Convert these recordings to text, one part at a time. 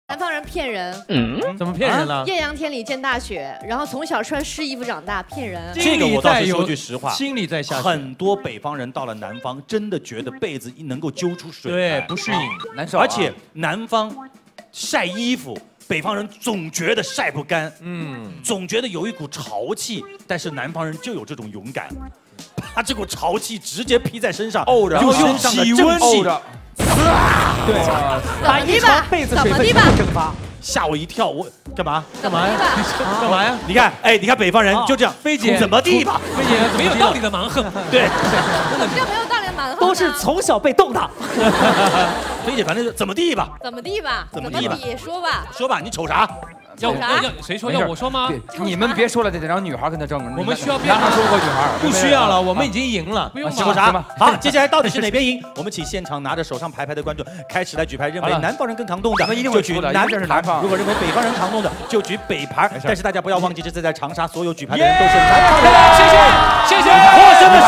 南方人骗人， 怎么骗人了？ 艳阳天里见大雪，然后从小穿湿衣服长大，骗人。 这个我倒是说句实话， 心里在下雪。 很多北方人到了南方，真的觉得被子能够揪出水对， 来， 不适应， 难受。 而且南方晒衣服，北方人总觉得晒不干，总觉得有一股潮气，但是南方人就有这种勇敢，把这股潮气直接披在身上， 沤着， 然后用上的正气。 对， 把一把被子水分全部蒸发， 吓我一跳！我干嘛？ 干嘛呀？ 干嘛呀？ 你看，哎，你看北方人就这样， 菲姐怎么地吧？ 菲姐没有道理的蛮横， 对， 这没有道理的蛮横。 都是从小被冻的。 菲姐反正就怎么地吧？ 怎么地吧？ 怎么地吧？ 说吧。 说吧，你瞅啥？ 要谁说？要我说吗？ 你们别说了，得让女孩跟他争。 我们需要男孩说不过女孩， 不需要了，我们已经赢了，不用瞅啥？好，接下来到底是哪边赢？我们请现场拿着手上牌的观众开始来举牌，认为南方人更抗冻的就举南牌，如果认为北方人抗冻的就举北牌。但是大家不要忘记，这次在长沙所有举牌的人都是南方人。 谢谢， 获胜的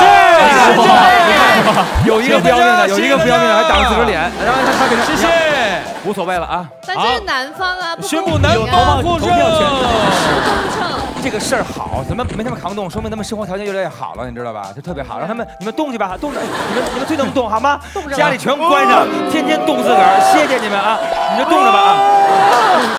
是有一个不要命的，有一个不要命的还挡自个儿脸，然后他给他谢谢， 无所谓了啊。 但这是南方啊， 宣布南方获胜。 这个事儿好，咱们没他们抗冻，说明他们生活条件越来越好了，你知道吧？就特别好，让他们你们冻去吧，冻着，你们最能冻好吗？家里全关上，天天冻自个儿，谢谢你们啊，你就冻着吧啊。